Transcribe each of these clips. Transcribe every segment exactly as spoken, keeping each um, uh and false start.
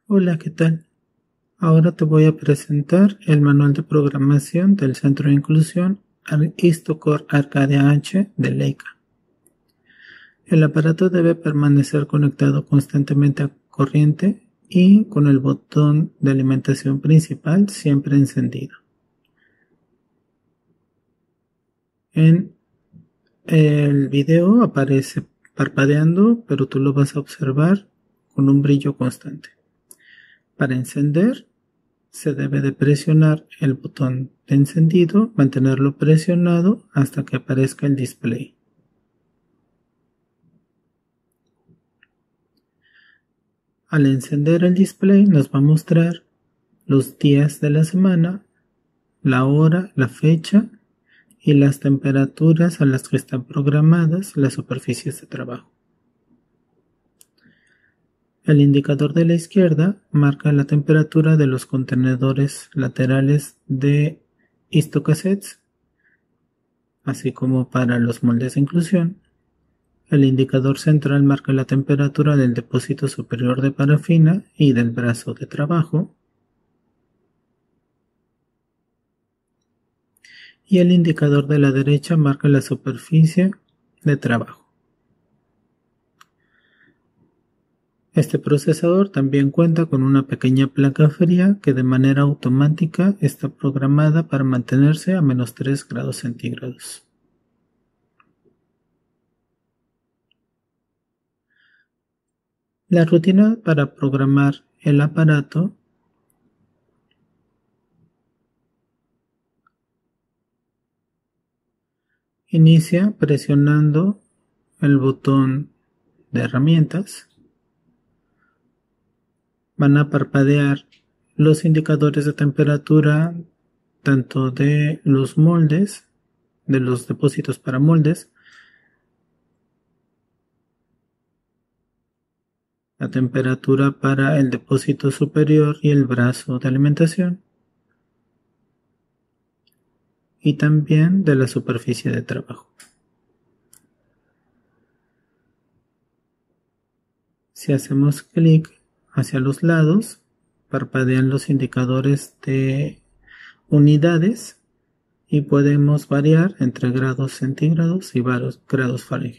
Hola, ¿qué tal? Ahora te voy a presentar el manual de programación del Centro de Inclusión Histocore Arcadia H de Leica. El aparato debe permanecer conectado constantemente a corriente y con el botón de alimentación principal siempre encendido. En el video aparece parpadeando, pero tú lo vas a observar con un brillo constante. Para encender, se debe de presionar el botón de encendido, mantenerlo presionado hasta que aparezca el display. Al encender el display nos va a mostrar los días de la semana, la hora, la fecha y las temperaturas a las que están programadas las superficies de trabajo. El indicador de la izquierda marca la temperatura de los contenedores laterales de histocassettes, así como para los moldes de inclusión. El indicador central marca la temperatura del depósito superior de parafina y del brazo de trabajo. Y el indicador de la derecha marca la superficie de trabajo. Este procesador también cuenta con una pequeña placa fría que de manera automática está programada para mantenerse a menos tres grados centígrados. La rutina para programar el aparato inicia presionando el botón de herramientas. Van a parpadear los indicadores de temperatura tanto de los moldes, de los depósitos para moldes, la temperatura para el depósito superior y el brazo de alimentación, y también de la superficie de trabajo. Si hacemos clic hacia los lados, parpadean los indicadores de unidades y podemos variar entre grados centígrados y grados Fahrenheit.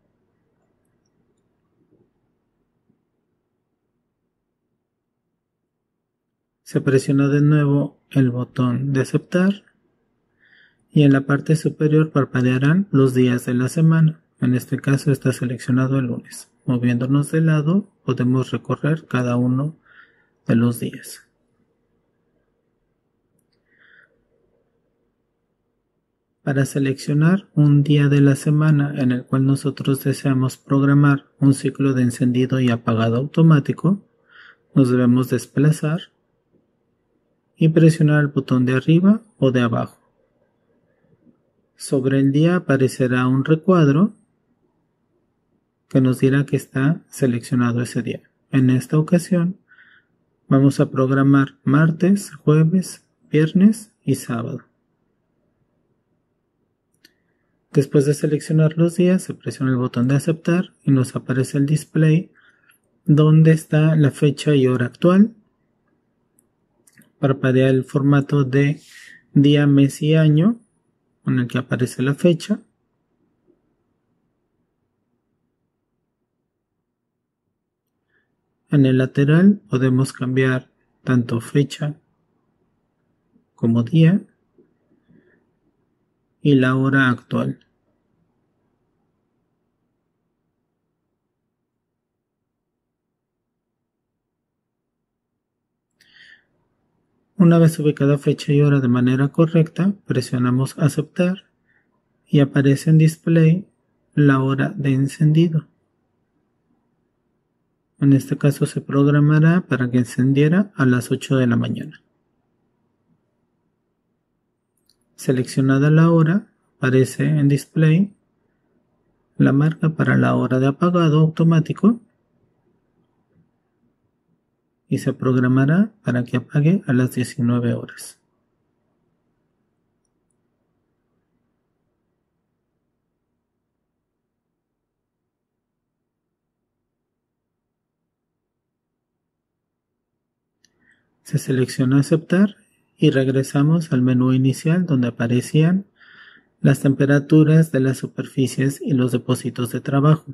Se presiona de nuevo el botón de aceptar y en la parte superior parpadearán los días de la semana. En este caso está seleccionado el lunes. Moviéndonos de lado podemos recorrer cada uno de los días. Para seleccionar un día de la semana en el cual nosotros deseamos programar un ciclo de encendido y apagado automático, nos debemos desplazar y presionar el botón de arriba o de abajo. Sobre el día aparecerá un recuadro que nos dirá que está seleccionado ese día. En esta ocasión vamos a programar martes, jueves, viernes y sábado. Después de seleccionar los días, se presiona el botón de aceptar y nos aparece el display donde está la fecha y hora actual. Parpadea el formato de día, mes y año en el que aparece la fecha. En el lateral podemos cambiar tanto fecha como día y la hora actual. Una vez ubicada fecha y hora de manera correcta, presionamos aceptar y aparece en display la hora de encendido. En este caso se programará para que encendiera a las ocho de la mañana. Seleccionada la hora, aparece en display la marca para la hora de apagado automático y se programará para que apague a las diecinueve horas. Se selecciona aceptar y regresamos al menú inicial donde aparecían las temperaturas de las superficies y los depósitos de trabajo.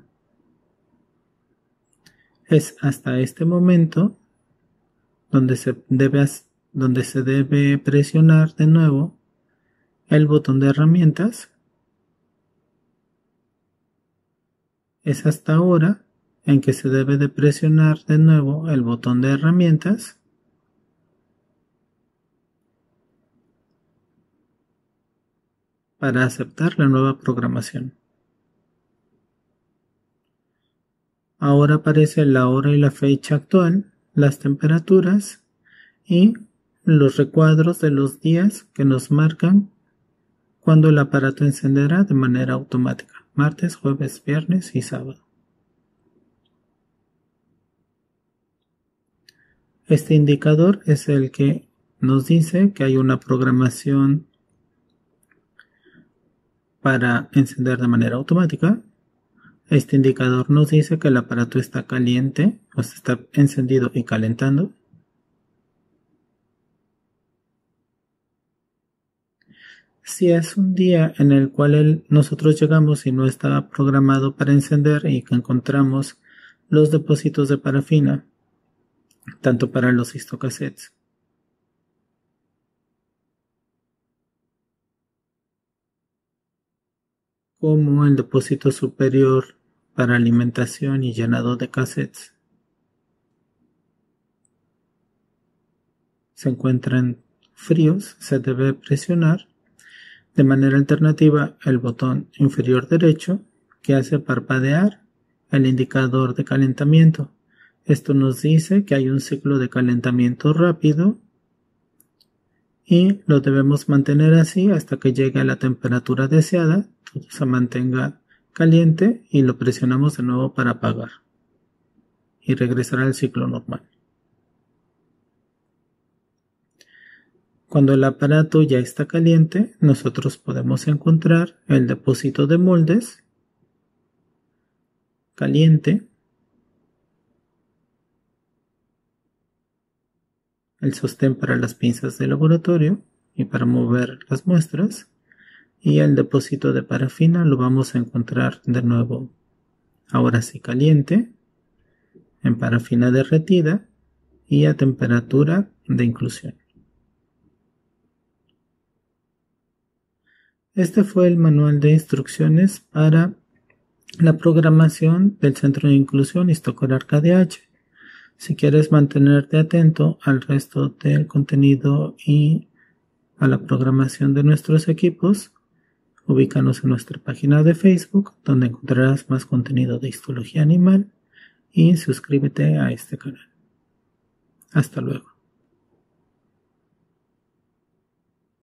Es hasta este momento donde se debe, donde se debe presionar de nuevo el botón de herramientas. Es hasta ahora en que se debe de presionar de nuevo el botón de herramientas para aceptar la nueva programación. Ahora aparece la hora y la fecha actual, las temperaturas y los recuadros de los días que nos marcan cuando el aparato encenderá de manera automática, martes, jueves, viernes y sábado. Este indicador es el que nos dice que hay una programación para encender de manera automática. Este indicador nos dice que el aparato está caliente, o sea, está encendido y calentando. Si es un día en el cual el, nosotros llegamos y no estaba programado para encender y que encontramos los depósitos de parafina, tanto para los histocassettes como el depósito superior para alimentación y llenado de cassettes, se encuentran fríos, se debe presionar de manera alternativa el botón inferior derecho que hace parpadear el indicador de calentamiento. Esto nos dice que hay un ciclo de calentamiento rápido y lo debemos mantener así hasta que llegue a la temperatura deseada, todo se mantenga caliente y lo presionamos de nuevo para apagar y regresar al ciclo normal. Cuando el aparato ya está caliente, nosotros podemos encontrar el depósito de moldes caliente, el sostén para las pinzas de laboratorio y para mover las muestras, y el depósito de parafina lo vamos a encontrar de nuevo, ahora sí caliente, en parafina derretida y a temperatura de inclusión. Este fue el manual de instrucciones para la programación del Centro de Inclusión Istocor Arcadia H. Si quieres mantenerte atento al resto del contenido y a la programación de nuestros equipos, ubícanos en nuestra página de Facebook, donde encontrarás más contenido de histología animal, y suscríbete a este canal. Hasta luego.